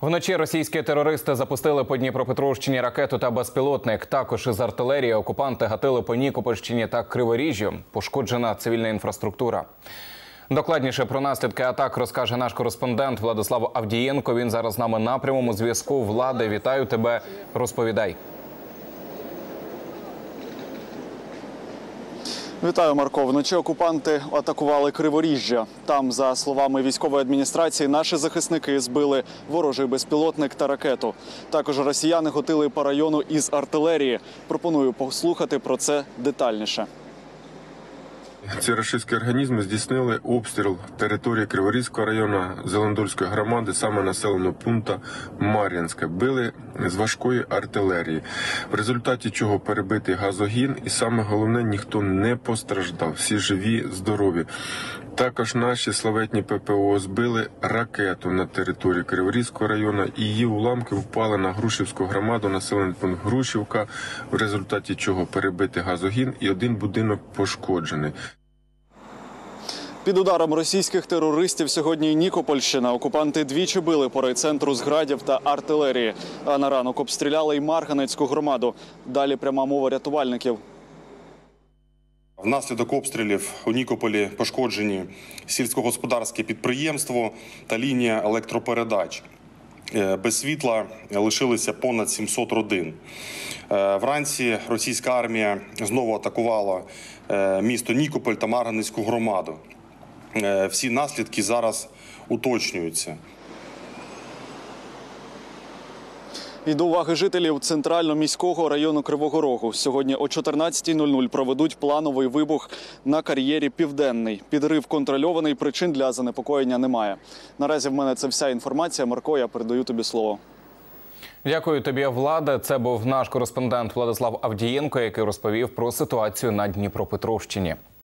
Вночі російські терористи запустили по Дніпропетровщині ракету та безпілотник. Також із артилерії окупанти гатили по Нікопольщині та Криворіжжю. Пошкоджена цивільна інфраструктура. Докладніше про наслідки атак розкаже наш кореспондент Владислав Авдієнко. Він зараз з нами на прямому зв'язку. Владе, вітаю тебе. Розповідай. Вітаю, Марко. Вночі окупанти атакували Криворіжжя. Там, за словами військової адміністрації, наші захисники збили ворожий безпілотник та ракету. Також росіяни гатили по району із артилерії. Пропоную послухати про це детальніше. Ці рашистські організми здійснили обстріл території Криворізького району Зеландольської громади, саме населеного пункту Мар'їнське. Били з важкої артилерії, в результаті чого перебитий газогін і саме головне, ніхто не постраждав, всі живі, здорові. Також наші славетні ППО збили ракету на території Криворізького району і її уламки впали на Грушівську громаду, населений пункт Грушівка, в результаті чого перебитий газогін і один будинок пошкоджений. Під ударом російських терористів сьогодні і Нікопольщина. Окупанти двічі били по райцентру з градів та артилерії. А на ранок обстріляли й Марганецьку громаду. Далі пряма мова рятувальників. Внаслідок обстрілів у Нікополі пошкоджені сільськогосподарське підприємство та лінія електропередач. Без світла лишилися понад 700 родин. Вранці російська армія знову атакувала місто Нікополь та Марганецьку громаду. Всі наслідки зараз уточнюються. І до уваги жителів центрально-міського району Кривого Рогу. Сьогодні о 14:00 проведуть плановий вибух на кар'єрі «Південний». Підрив контрольований, причин для занепокоєння немає. Наразі в мене це вся інформація. Марко, я передаю тобі слово. Дякую тобі, Владе. Це був наш кореспондент Владислав Авдієнко, який розповів про ситуацію на Дніпропетровщині.